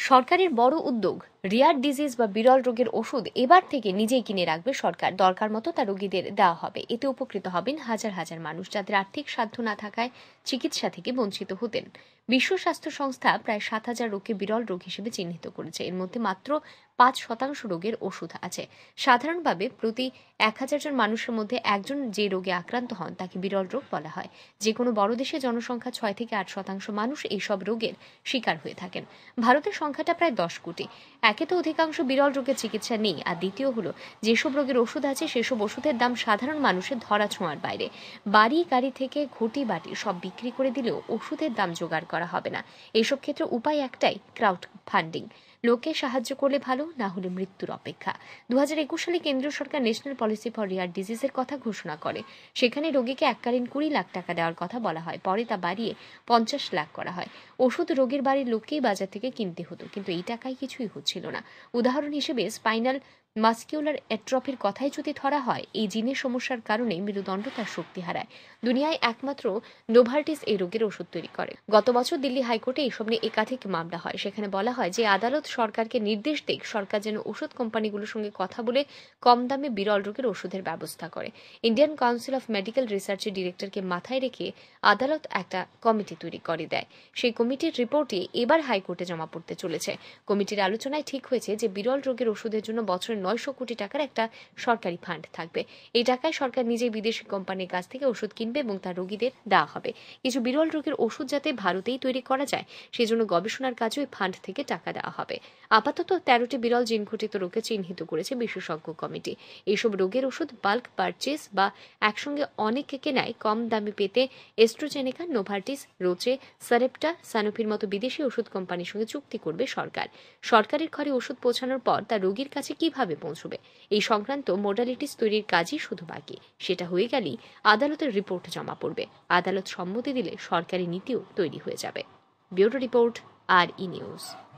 সরকারের বড় উদ্যোগ, রিয়ার ডিজিজ বা বিরল রোগের ওষুধ এবার থেকে নিজেই কিনে রাখবে সরকার। দরকার মতো তা রোগীদের দেওয়া হবে। এতে উপকৃত হবেন হাজার হাজার মানুষ, যাদের আর্থিক সাধ্য না থাকায় চিকিৎসা থেকে বঞ্চিত হতেন। বিশ্ব স্বাস্থ্য সংস্থা প্রায় 7,000 রোগকে বিরল রোগ হিসেবে চিহ্নিত করেছে। এর মধ্যে মাত্র 5% রোগের ওষুধ আছে। সাধারণভাবে প্রতি 1,000 জন মানুষের মধ্যে একজন যে রোগে আক্রান্ত হন তাকে বিরল রোগ বলা হয়। যে কোনো বড় দেশে জনসংখ্যা 6 থেকে 8% মানুষ এইসব রোগের শিকার হয়ে থাকেন। ভারতের সংখ্যাটা প্রায় 10 কোটি। একে তো অধিকাংশ বিরল রোগের চিকিৎসা নেই, আর দ্বিতীয় হলো যেসব রোগের ওষুধ আছে সেসব ওষুধের দাম সাধারণ মানুষের ধরা ছোঁয়ার বাইরে। বাড়ি গাড়ি থেকে ঘটি বাটি সব বিক্রি করে দিলেও ওষুধের দাম জোগাড় করা হবে না। এইসব ক্ষেত্রে উপায় একটাই, ক্রাউড ফান্ডিং। লোককে সাহায্য করলে ভালো, না হলে মৃত্যুর অপেক্ষা। 2021 সালে কেন্দ্রীয় সরকার ন্যাশনাল পলিসি ফর রিয়ার ডিজিজের কথা ঘোষণা করে। সেখানে রোগীকে এককালীন 20 লাখ টাকা দেওয়ার কথা বলা হয়। পরে তা বাড়িয়ে 50 লাখ করা হয়। ওষুধ রোগীর বাড়ির লোককেই বাজার থেকে কিনতে হতো, কিন্তু এই টাকায় কিছুই হচ্ছিল না। উদাহরণ হিসেবে স্পাইনাল মাস্কিউলার অ্যাট্রফির কথাই যদি ধরা হয়, এই জিনের সমস্যার কারণে মেরুদণ্ড তার শক্তি হারায়। দুনিয়ায় একমাত্র নোভার্টিস এই রোগের ওষুধ তৈরি করে। গত বছর দিল্লি হাইকোর্টে এইসব নিয়ে একাধিক মামলা হয়। সেখানে বলা হয় যে আদালত সরকারকে নির্দেশ দেয় সরকার যেন ওষুধ কোম্পানিগুলোর সঙ্গে কথা বলে কম দামে বিরল রোগের ওষুধের ব্যবস্থা করে। ইন্ডিয়ান কাউন্সিল অফ মেডিকেল রিসার্চের ডিরেক্টরকে মাথায় রেখে আদালত একটা কমিটি তৈরি করে দেয়। সেই কমিটির রিপোর্টে এবার হাইকোর্টে জমা পড়তে চলেছে। কমিটির আলোচনায় ঠিক হয়েছে যে বিরল রোগের ওষুধের জন্য বছরে 900 কোটি টাকার একটা সরকারি ফান্ড থাকবে। এই টাকায় সরকার নিজেই বিদেশি কোম্পানির কাছ থেকে ওষুধ কিনবে এবং তা রোগীদের দেওয়া হবে। কিছু বিরল রোগের ওষুধ যাতে ভারতেই তৈরি করা যায় সেজন্য গবেষণার কাজে ফান্ড থেকে টাকা দেওয়া হবে। আপাতত 13টি বিরল জিন ঘটিত রোগকে চিহ্নিত করেছে বিশেষজ্ঞ কমিটি। এইসব রোগের ওষুধ বাল্ক পারচেজ বা একসঙ্গে অনেককে কেনায় কম দামে পেতে এস্ট্রোজেনেকা, নোভার্টিস, রোচে, সারেপ্টা, সানোফির মতো বিদেশি ওষুধ কোম্পানির সঙ্গে চুক্তি করবে সরকার। সরকারের ঘরে ওষুধ পৌঁছানোর পর তা রোগীর কাছে কিভাবে পৌঁছবে, এই সংক্রান্ত মোডালিটিস তৈরির কাজই শুধু বাকি। সেটা হয়ে গেলেই আদালতের রিপোর্ট জমা পড়বে। আদালত সম্মতি দিলে সরকারি নীতিও তৈরি হয়ে যাবে। ব্যুরো রিপোর্ট, আর ই নিউজ।